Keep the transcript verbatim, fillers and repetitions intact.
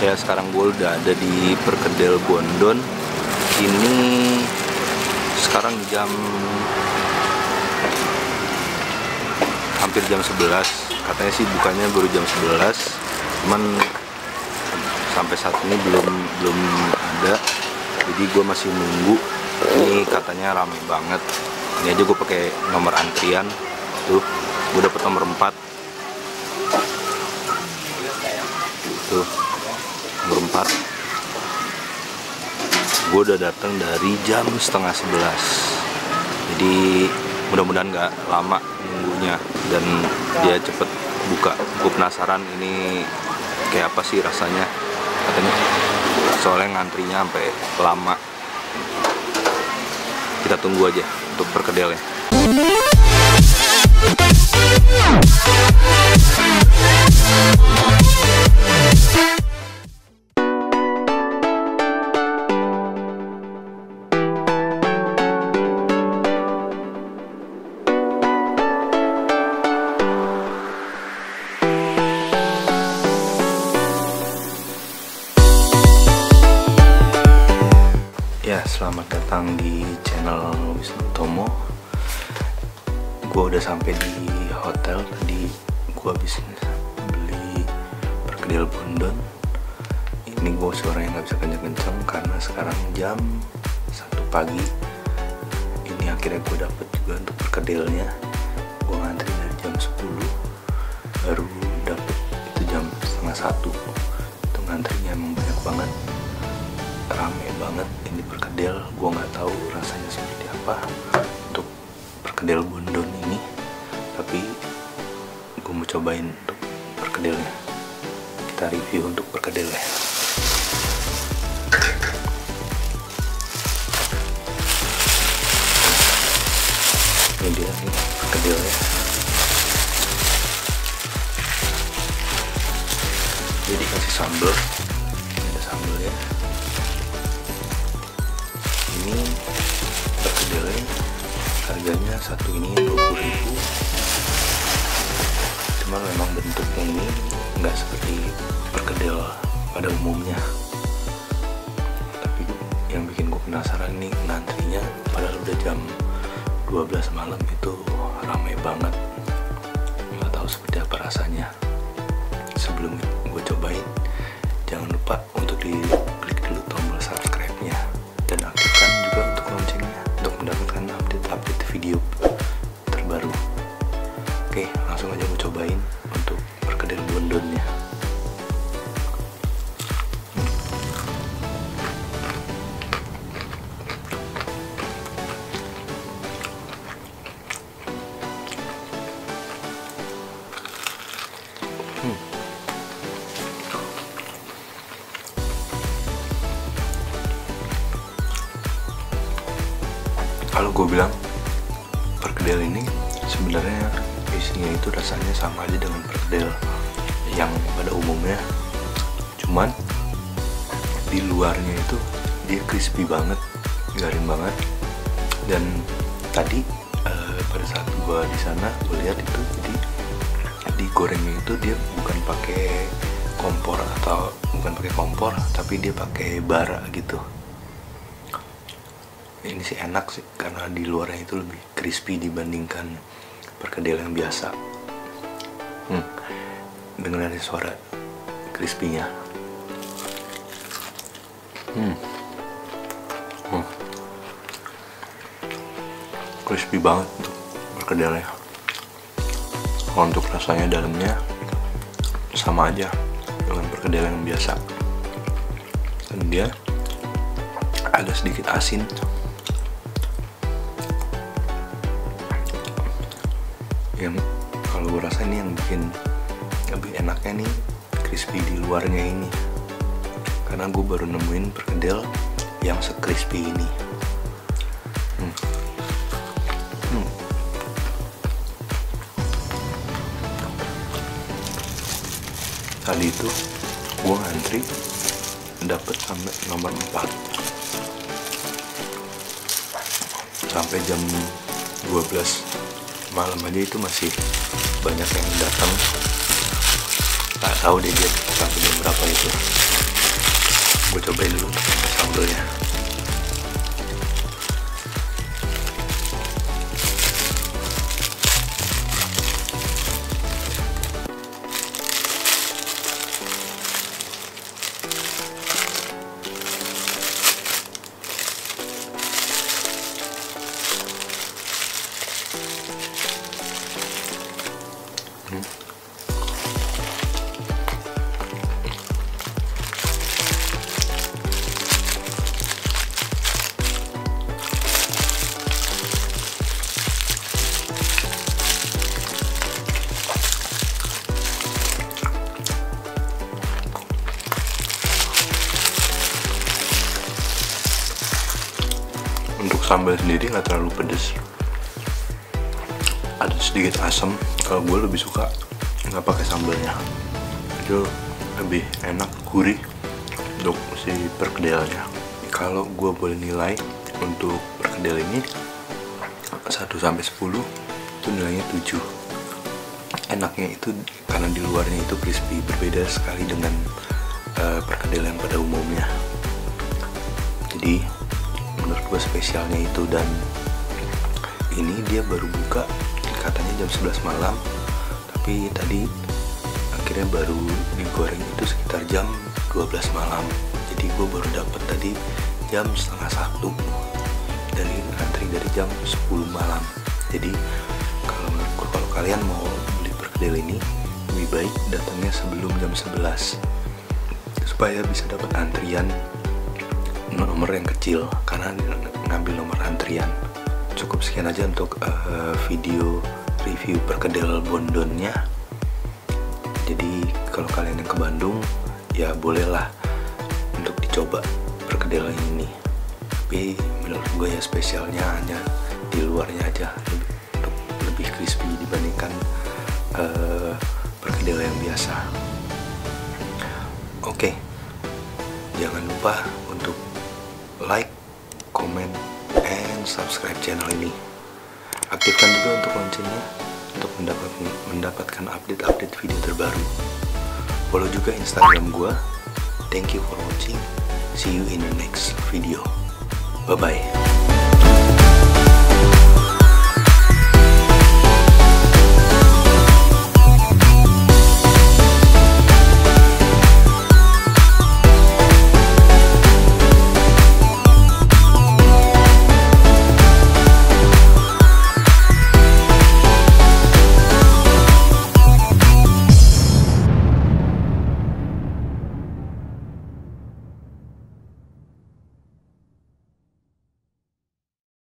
Ya, sekarang gue udah ada di Perkedel Bondon. Ini sekarang jam hampir jam sebelas. Katanya sih bukanya baru jam sebelas. Cuman sampai saat ini belum belum ada. Jadi gue masih nunggu. Ini katanya rame banget. Ini aja gue pakai nomor antrian. Tuh, gue dapet nomor empat. Tuh, nomor empat. Gue udah datang dari jam setengah sebelas. Jadi mudah-mudahan nggak lama nunggunya dan dia cepet buka. Gue penasaran ini kayak apa sih rasanya, katanya soalnya ngantrinya sampai lama. Kita tunggu aja untuk perkedelnya. Ya, selamat datang di channel Wisnu Tomo. Gue udah sampai di hotel tadi. Gue habis beli Perkedel Bondon. Ini gue suaranya nggak bisa kenceng-kenceng karena sekarang jam satu pagi. Ini akhirnya gue dapet juga untuk perkedelnya. Gue ngantri dari jam sepuluh, baru dapet itu jam setengah satu. Itu ngantrinya emang banyak banget, rame banget ini perkedel. Gue nggak tahu rasanya seperti apa untuk perkedel Bondon ini, tapi gue mau cobain untuk perkedelnya. Kita review untuk perkedelnya. Ini dia nih perkedelnya. Jadi dikasih sambal, ada sambalnya. Ini perkedelnya harganya satu ini dua puluh ribu. Cuman memang bentuknya ini nggak seperti perkedel pada umumnya. Tapi yang bikin gue penasaran nih ngantrinya, padahal udah jam dua belas malam itu ramai banget. Nggak tahu seperti apa rasanya. Sebelum gue cobain, jangan lupa untuk diklik dulu tombol subscribe-nya dan aktifkan juga untuk loncengnya untuk mendapatkan update-update video terbaru. Oke, langsung aja gue cobain untuk perkedel Bondonnya. Hmm. Kalau gue bilang perkedel ini sebenarnya isinya itu rasanya sama aja dengan perkedel yang pada umumnya, cuman di luarnya itu dia crispy banget, garing banget. Dan tadi eh, pada saat gue di sana gue lihat itu, jadi digorengnya itu dia bukan pakai kompor atau bukan pakai kompor, tapi dia pakai bara gitu. Ini sih enak sih karena di luarnya itu lebih crispy dibandingkan perkedel yang biasa. Hmm, dengar dari suara crispy-nya. Hmm. Hmm. Crispy banget untuk perkedelnya. Kalau untuk rasanya dalamnya sama aja dengan perkedel yang biasa. Dan dia ada sedikit asin. Yang kalau gue rasa ini yang bikin lebih enaknya nih crispy di luarnya ini, karena gue baru nemuin perkedel yang se-crispy ini. hmm. Hmm. Tadi itu gue ngantri dapet sampai nomor empat, sampai jam dua belas malam aja itu masih banyak yang datang. Tak tahu deh dia sampai jam berapa itu. cobain dulu sambelnya. Hmm. Untuk sambal sendiri nggak terlalu pedes, ada sedikit asam. Kalau gue lebih suka nggak pakai sambalnya, itu lebih enak, gurih untuk si perkedelnya. Kalau gue boleh nilai untuk perkedel ini satu sampai sepuluh, itu nilainya tujuh. Enaknya itu karena di luarnya itu crispy, berbeda sekali dengan uh, perkedel yang pada umumnya. Jadi menurut gue spesialnya itu. Dan ini dia baru buka katanya jam sebelas malam, tapi tadi akhirnya baru digoreng itu sekitar jam dua belas malam. Jadi gue baru dapet tadi jam setengah satu dari antri dari jam sepuluh malam. Jadi kalau menurut gue, kalau kalian mau beli perkedel ini lebih baik datangnya sebelum jam sebelas supaya bisa dapat antrian nomor yang kecil, karena ngambil nomor antrian. Cukup sekian aja untuk uh, video review perkedel Bondonnya. Jadi kalau kalian yang ke Bandung ya bolehlah untuk dicoba perkedel ini. Tapi menurut gue ya spesialnya hanya di luarnya aja, untuk lebih crispy dibandingkan uh, perkedel yang biasa. Oke, jangan lupa untuk like, comment, and subscribe channel ini. Aktifkan juga untuk loncengnya untuk mendapat, mendapatkan update-update video terbaru. Follow juga Instagram gua. Thank you for watching. See you in the next video. Bye bye.